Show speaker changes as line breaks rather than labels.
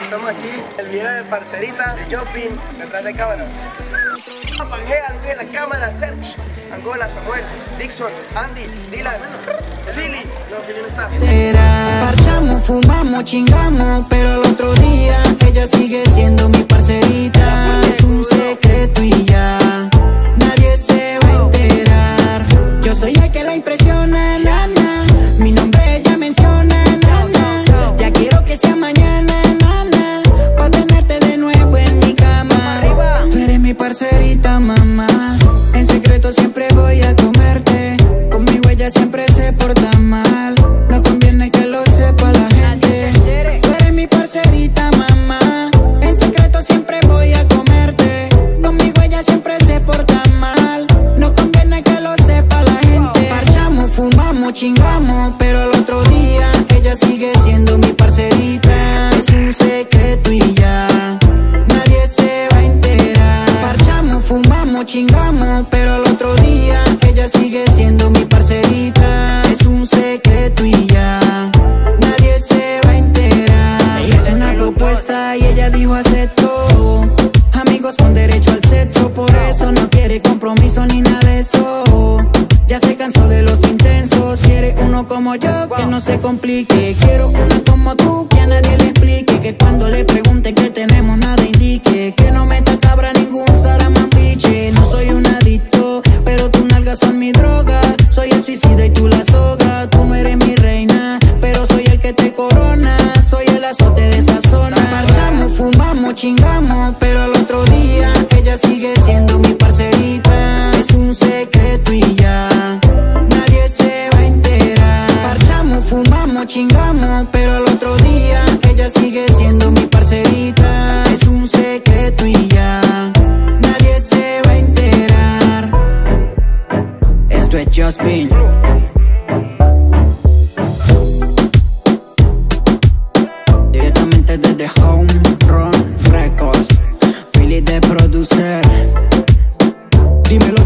estamos aquí, el video de parcerita, de Jopin, detrás de cámara. Pangea, en la cámara, Serge, Angola, Samuel, Dixon, Andy, Dylan, Philly, no, Philly no está.
Parchamos, fumamos, chingamos, pero el otro día ella sigue siendo mi parcerita. Es un secreto y ya nadie se va a enterar. Yo soy el que la impresiona, nana. Mi nombre ella menciona, nana. Ya quiero que sea mañana, nana, pa' tenerte de nuevo en mi cama. Tú eres mi parcerita, mamá. En secreto siempre voy a comerte. Conmigo ella siempre se porta mal. No conviene que lo sepa la gente. Tú eres mi parcerita, mamá. En secreto siempre voy a comerte. Conmigo ella siempre se porta mal. No conviene que lo sepa la gente. Parchamos, fumamos, chingamos, pero el otro día ella sigue siendo mi parcerita. Es un secreto y ya nadie se va a enterar. Parchamos, fumamos, chingamos, pero el otro día ella sigue siendo mi parcerita. Es un secreto y ya nadie se va a enterar. Ella hace una propuesta y ella dijo acepto. Amigos con derecho al sexo, por eso no quiere compromiso ni nada de eso. Ya se cansó de los intensos, quiere uno como yo que no se complique. Quiero una como tú que a nadie le explique, que cuando le pregunten que tenemos nada indique, que no meta cabra ningún saramambiche. No soy un adicto, pero tus nalgas son mi droga. Soy el suicida y tú la soga. Tú no eres mi reina, pero soy el que te corona. Soy el azote de esa zona. Parchamos, fumamos, chingamos, pero al otro día ella sigue siendo mi parcerita. Es un secreto y ya nadie se va a enterar. Parchamos, fumamos, chingamos, pero al otro día ella sigue siendo mi parcerita. Es un secreto y ya nadie se va a enterar. Esto es Jopin. Directamente desde Home Run Records. Philly de producer. Dímelo.